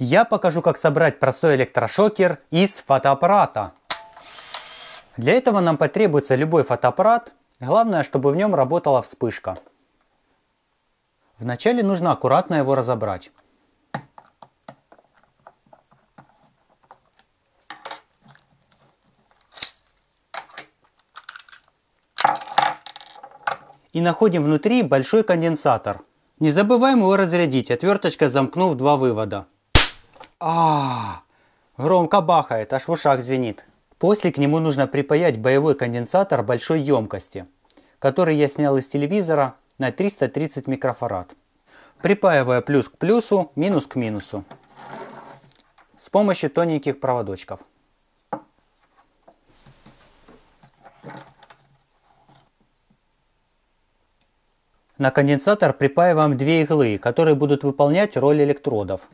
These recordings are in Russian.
Я покажу, как собрать простой электрошокер из фотоаппарата. Для этого нам потребуется любой фотоаппарат, главное, чтобы в нем работала вспышка. Вначале нужно аккуратно его разобрать. И находим внутри большой конденсатор. Не забываем его разрядить, отверточкой замкнув два вывода. Громко бахает, аж в ушах звенит. После к нему нужно припаять боевой конденсатор большой емкости, который я снял из телевизора на 330 микрофарад. Припаивая плюс к плюсу, минус к минусу. С помощью тоненьких проводочков. На конденсатор припаиваем две иглы, которые будут выполнять роль электродов.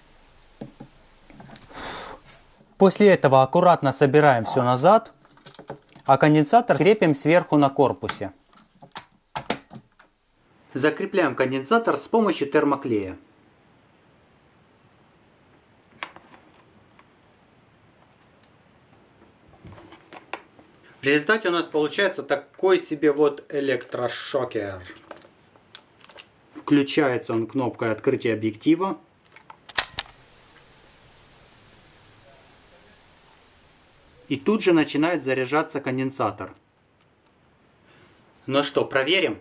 После этого аккуратно собираем все назад, а конденсатор крепим сверху на корпусе. Закрепляем конденсатор с помощью термоклея. В результате у нас получается такой себе вот электрошокер. Включается он кнопкой открытия объектива. И тут же начинает заряжаться конденсатор. Ну что, проверим?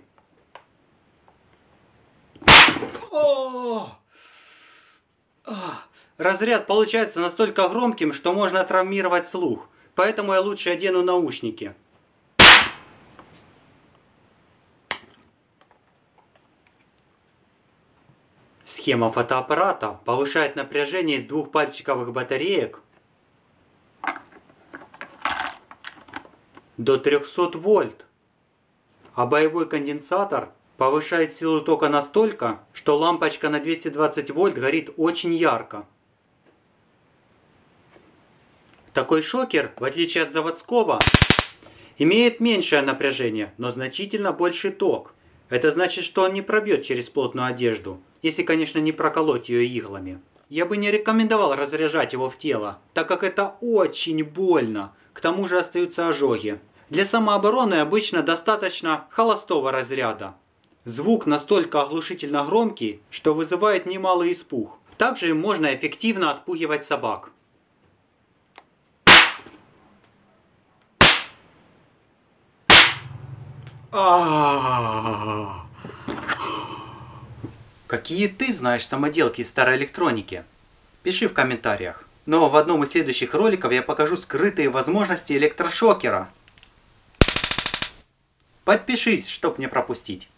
Разряд получается настолько громким, что можно травмировать слух. Поэтому я лучше одену наушники. Схема фотоаппарата повышает напряжение из двух пальчиковых батареек до 300 вольт. А боевой конденсатор повышает силу тока настолько, что лампочка на 220 вольт горит очень ярко. Такой шокер, в отличие от заводского, имеет меньшее напряжение, но значительно больший ток. Это значит, что он не пробьет через плотную одежду, если, конечно, не проколоть ее иглами. Я бы не рекомендовал разряжать его в тело, так как это очень больно, к тому же остаются ожоги. Для самообороны обычно достаточно холостого разряда. Звук настолько оглушительно громкий, что вызывает немалый испуг. Также им можно эффективно отпугивать собак. Какие ты знаешь самоделки из старой электроники? Пиши в комментариях. Но в одном из следующих роликов я покажу скрытые возможности электрошокера. Подпишись, чтоб не пропустить.